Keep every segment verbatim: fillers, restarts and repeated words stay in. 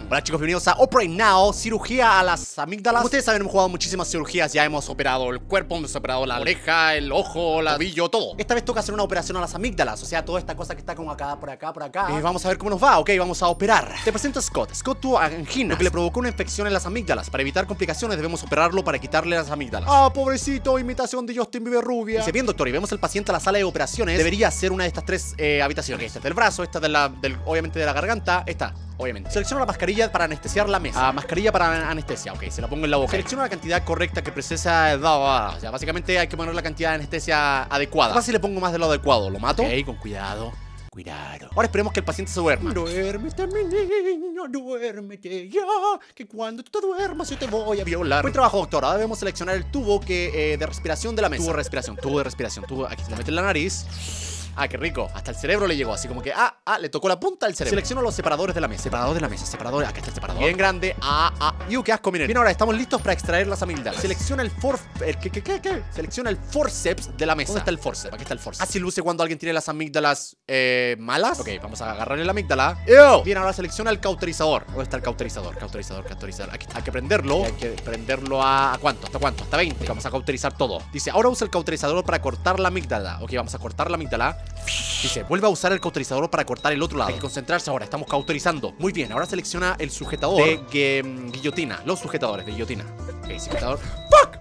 Hola chicos, bienvenidos a Operate Now, cirugía a las amígdalas. Como ustedes saben, hemos jugado muchísimas cirugías. Ya hemos operado el cuerpo, hemos operado la oreja, el ojo, el tobillo, todo. Esta vez toca hacer una operación a las amígdalas. O sea, toda esta cosa que está como acá, por acá, por acá. Eh, vamos a ver cómo nos va, ok, vamos a operar. Te presento a Scott. Scott tuvo angina, lo que le provocó una infección en las amígdalas. Para evitar complicaciones debemos operarlo para quitarle las amígdalas. Ah, pobrecito, imitación de Justin Bieber rubia. Dice, bien doctor, y vemos al paciente a la sala de operaciones. Debería ser una de estas tres eh, habitaciones. Okay, esta es del brazo, esta es de la, del, obviamente de la garganta, esta obviamente. Selecciono la mascarilla para anestesiar la mesa. Ah, mascarilla para anestesia, ok, se la pongo en la boca. Selecciono la cantidad correcta que precisa. O sea, básicamente hay que poner la cantidad de anestesia adecuada. Capaz si le pongo más de lo adecuado, lo mato. Ok, con cuidado. Cuidado. Ahora esperemos que el paciente se duerma. Duérmete, mi niño, duérmete ya, que cuando tú te duermas yo te voy a violar. Buen trabajo, doctor. Ahora debemos seleccionar el tubo que, eh, de respiración de la mesa. Tubo de respiración, tubo de respiración, tubo. Aquí se lo mete en la nariz. Ah, qué rico. Hasta el cerebro le llegó. Así como que, ah, ah, le tocó la punta del cerebro. Selecciono los separadores de la mesa. Separador de la mesa. Separador. Acá está el separador. Bien grande. Ah, ah. Iu, qué asco, miren. Bien, ahora estamos listos para extraer las amígdalas. Selecciona el for... El, ¿qué, qué, qué, qué? Selecciona el forceps de la mesa. ¿Dónde está el forceps? Aquí está el forceps. Así luce cuando alguien tiene las amígdalas eh, malas. Ok, vamos a agarrarle la amígdala. ¡Ew! Bien, ahora selecciona el cauterizador. ¿Dónde está el cauterizador? Cauterizador, cauterizador. Aquí, hay que prenderlo. Hay que prenderlo a... ¿A cuánto? ¿Hasta cuánto? Hasta veinte. Vamos a cauterizar todo. Dice, ahora usa el cauterizador para cortar la amígdala. Ok, vamos a cortar la amígdala. Dice, vuelve a usar el cauterizador para cortar el otro lado. Hay que concentrarse ahora, estamos cauterizando. Muy bien, ahora selecciona el sujetador de gue guillotina. Los sujetadores de guillotina. Ok, sujetador. ¡Fuck!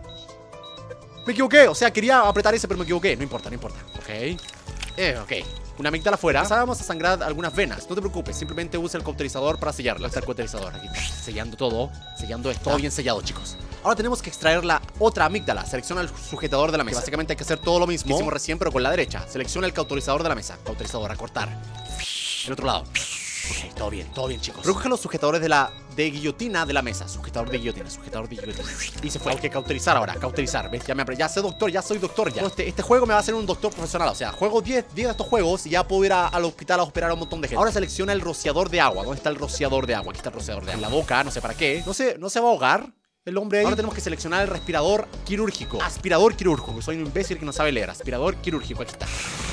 Me equivoqué, o sea, quería apretar ese, pero me equivoqué. No importa, no importa. Ok. Eh, ok. Una amígdala afuera. Vamos a sangrar algunas venas. No te preocupes, simplemente usa el cauterizador para sellarlo. Está el cauterizador. Aquí sellando todo. Sellando esto. Todo bien sellado, chicos. Ahora tenemos que extraer la otra amígdala. Selecciona el sujetador de la mesa. Que básicamente hay que hacer todo lo mismo que hicimos recién, pero con la derecha. Selecciona el cauterizador de la mesa. Cauterizador a cortar. El otro lado. Ok, todo bien, todo bien, chicos. Recoge los sujetadores de la de guillotina de la mesa. Sujetador de guillotina, sujetador de guillotina. Y se fue. Hay que cauterizar ahora, cauterizar. ¿Ves? Ya me ya sé doctor, ya soy doctor ya. Este, este juego me va a hacer un doctor profesional. O sea, juego diez de estos juegos y ya puedo ir a, al hospital a operar a un montón de gente. Ahora selecciona el rociador de agua. ¿Dónde está el rociador de agua? Aquí está el rociador de agua. En la boca, no sé para qué. No sé, no se va a ahogar el hombre ahí. Ahora tenemos que seleccionar el respirador quirúrgico. Aspirador quirúrgico. Soy un imbécil que no sabe leer. Aspirador quirúrgico. Aquí está.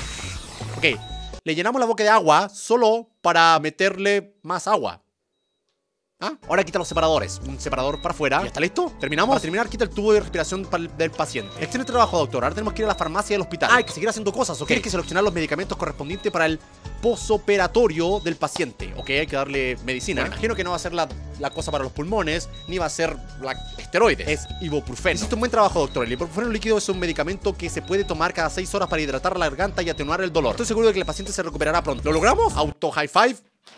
Ok. Le llenamos la boca de agua solo para meterle más agua. ¿Ah? Ahora quita los separadores. Un separador para afuera. ¿Ya está listo? ¿Terminamos? Para terminar, quita el tubo de respiración para el, del paciente. Excelente trabajo, doctor. Ahora tenemos que ir a la farmacia del hospital. Ah, hay que seguir haciendo cosas, ¿ok? Tienes que seleccionar los medicamentos correspondientes para el posoperatorio del paciente. Ok, hay que darle medicina. Bueno, imagino que no va a ser la, la cosa para los pulmones, ni va a ser la esteroides. Es ibuprofeno. Hiciste un buen trabajo, doctor. El ibuprofeno líquido es un medicamento que se puede tomar cada seis horas para hidratar la garganta y atenuar el dolor. Estoy seguro de que el paciente se recuperará pronto. ¿Lo logramos? Auto high five.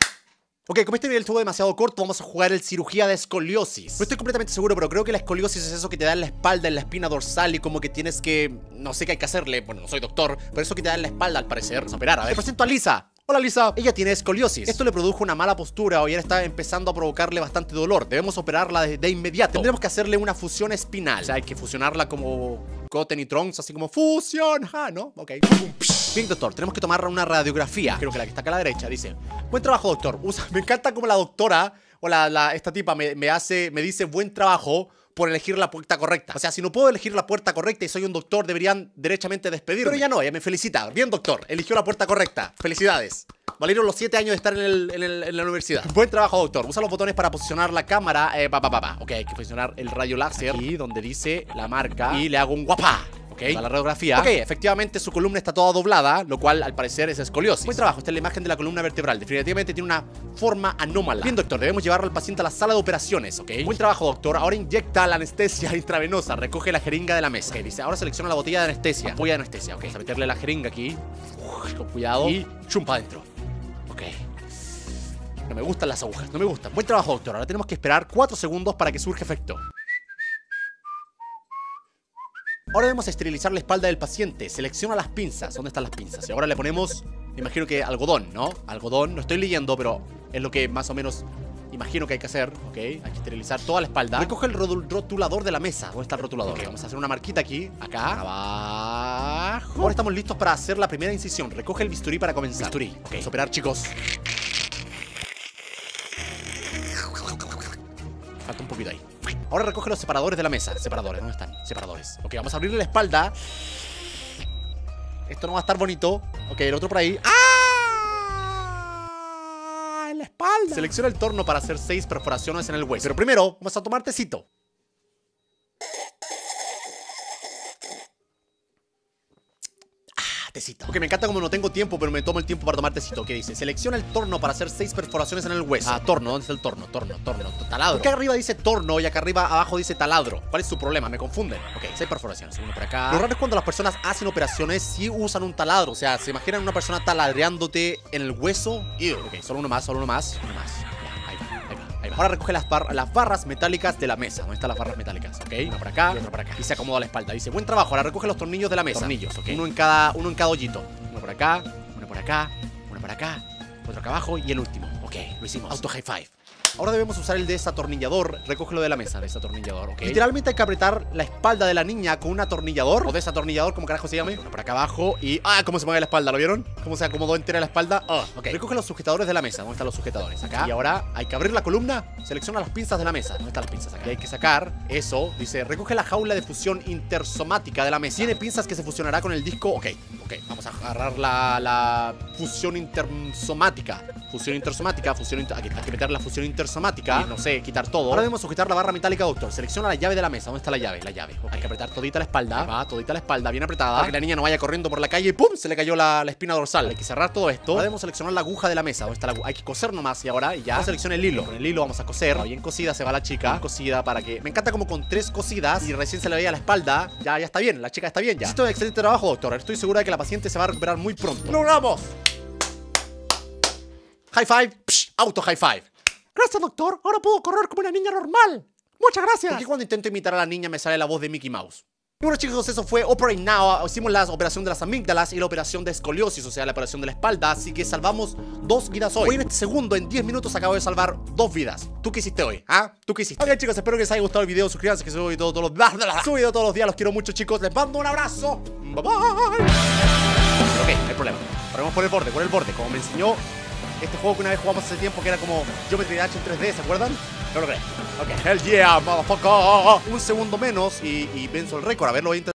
Ok, como este nivel estuvo demasiado corto, vamos a jugar el cirugía de escoliosis. No estoy completamente seguro, pero creo que la escoliosis es eso que te da en la espalda, en la espina dorsal, y como que tienes que... No sé qué hay que hacerle, bueno, no soy doctor, pero eso que te da en la espalda al parecer. Vamos a operar, a ver. Te presento a Lisa. Hola, Lisa. Ella tiene escoliosis. Esto le produjo una mala postura y ahora está empezando a provocarle bastante dolor. Debemos operarla de, de inmediato. Tendremos que hacerle una fusión espinal. O sea, hay que fusionarla como Goten y Trunks, así como fusión. Ah, ¿no? Ok. Bien, doctor, tenemos que tomar una radiografía. Creo que la que está acá a la derecha dice: buen trabajo, doctor. Usa, me encanta como la doctora o la, la, esta tipa me, me hace, me dice buen trabajo por elegir la puerta correcta. O sea, si no puedo elegir la puerta correcta y soy un doctor, deberían derechamente despedirme. Pero ya no, ella me felicita. Bien, doctor, eligió la puerta correcta. Felicidades. Valieron los siete años de estar en, el, en, el, en la universidad. Buen trabajo, doctor. Usa los botones para posicionar la cámara. Eh, pa, pa, pa, pa. Ok, hay que posicionar el rayo láser aquí donde dice la marca. Y le hago un guapá. Ok, va la radiografía. Ok, efectivamente su columna está toda doblada, lo cual al parecer es escoliosis. Buen trabajo, esta es la imagen de la columna vertebral. Definitivamente tiene una forma anómala. Bien, doctor, debemos llevar al paciente a la sala de operaciones, ok. Buen trabajo, doctor. Ahora inyecta la anestesia intravenosa. Recoge la jeringa de la mesa. Ok, dice, ahora selecciona la botella de anestesia. Ampolla de anestesia, ok. Vamos a meterle la jeringa aquí. Uf, con cuidado. Y chumpa adentro. Ok. No me gustan las agujas, no me gustan. Buen trabajo, doctor. Ahora tenemos que esperar cuatro segundos para que surja efecto. Ahora debemos esterilizar la espalda del paciente. Selecciona las pinzas. ¿Dónde están las pinzas? Y ahora le ponemos, me imagino que algodón, ¿no? Algodón, no estoy leyendo, pero es lo que más o menos imagino que hay que hacer. Ok, hay que esterilizar toda la espalda. Recoge el rotulador de la mesa. ¿Dónde está el rotulador? Ok, vamos a hacer una marquita aquí. Acá, abajo. Ahora estamos listos para hacer la primera incisión. Recoge el bisturí para comenzar. Bisturí. Ok, vamos a operar, chicos. Falta un poquito ahí. Ahora recoge los separadores de la mesa. Separadores, ¿dónde están? Separadores. Ok, vamos a abrirle la espalda. Esto no va a estar bonito. Ok, el otro por ahí. ¡Ah! La espalda. espalda. Selecciona el torno para hacer seis perforaciones en el hueso. Pero primero, vamos a tomar tecito. Tecito. Ok, me encanta como no tengo tiempo, pero me tomo el tiempo para tomar tecito. ¿Qué dice? Selecciona el torno para hacer seis perforaciones en el hueso. Ah, torno. ¿Dónde está el torno? Torno, torno, taladro. ¿Por qué arriba dice torno y acá arriba abajo dice taladro? ¿Cuál es su problema? Me confunden. Ok, seis perforaciones. Uno por acá. Lo raro es cuando las personas hacen operaciones sí usan un taladro. O sea, se imaginan una persona taladreándote en el hueso. Ew. Ok, solo uno más, solo uno más. Uno más. Ya, ahí va, ahí va, ahí va. Ahora recoge las, bar las barras metálicas de la mesa. ¿Dónde están las barras metálicas? Ok, una por acá y otra por acá. Y se acomoda la espalda. Dice, buen trabajo. Ahora recoge los tornillos de la mesa. Tornillos, ok. Uno en cada, uno en cada hoyito. Uno por acá, uno por acá, uno por acá, otro acá abajo y el último. Ok, lo hicimos. Auto high five. Ahora debemos usar el desatornillador. Recógelo de la mesa, desatornillador, ok. Literalmente hay que apretar la espalda de la niña con un atornillador o desatornillador, como carajo se llame. Uno por acá abajo y... ¡Ah! ¿Cómo se mueve la espalda? ¿Lo vieron? ¿Cómo se acomodó entera la espalda? Ah, ok. Recoge los sujetadores de la mesa. ¿Dónde están los sujetadores? Acá. Y ahora hay que abrir la columna. Selecciona las pinzas de la mesa. ¿Dónde están las pinzas? Acá. Y hay que sacar eso. Dice, recoge la jaula de fusión intersomática de la mesa. Tiene pinzas que se fusionará con el disco. Ok, ok. Vamos a agarrar la, la fusión intersomática. Fusión intersomática, fusión inter... Aquí hay que meter la fusión intersomática. Y no sé, quitar todo. Ahora debemos sujetar la barra metálica, doctor. Selecciona la llave de la mesa. ¿Dónde está la llave? La llave. Okay. Hay que apretar todita la espalda. Ahí va, todita la espalda, bien apretada. Para que la niña no vaya corriendo por la calle y ¡pum! Se le cayó la, la espina dorsal. Hay que cerrar todo esto. Ahora debemos seleccionar la aguja de la mesa. ¿Dónde está la aguja? Hay que coser nomás y ahora y ya. Ahora selecciona el hilo. Con el hilo vamos a coser. Va bien cosida, se va la chica. Bien cosida para que... Me encanta como con tres cosidas y recién se le veía la espalda. Ya, ya está bien. La chica está bien ya. Hiciste un excelente trabajo, doctor. Estoy segura de que la paciente se va a recuperar muy pronto. ¡Logramos! High five. Psh, auto high five. Gracias, doctor. Ahora puedo correr como una niña normal. Muchas gracias. Porque cuando intento imitar a la niña me sale la voz de Mickey Mouse. Y bueno, chicos, eso fue Operate Now. Hicimos la operación de las amígdalas y la operación de escoliosis, o sea, la operación de la espalda. Así que salvamos dos vidas hoy. Hoy en este segundo, en diez minutos, acabo de salvar dos vidas. ¿Tú qué hiciste hoy? ¿Ah? ¿Tú qué hiciste? Ok, chicos, espero que les haya gustado el video. Suscríbanse, que subo video todos los días. Subo video todos los días. Los quiero mucho, chicos. Les mando un abrazo. Bye bye. Ok, no hay problema. Ponemos por el borde, por el borde. Como me enseñó este juego que una vez jugamos hace tiempo, que era como Geometry Dash en tres D, ¿se acuerdan? Lo logré. Ok, hell yeah, motherfucker. Un segundo menos y, y venzo el récord. A ver, lo voy a intentar.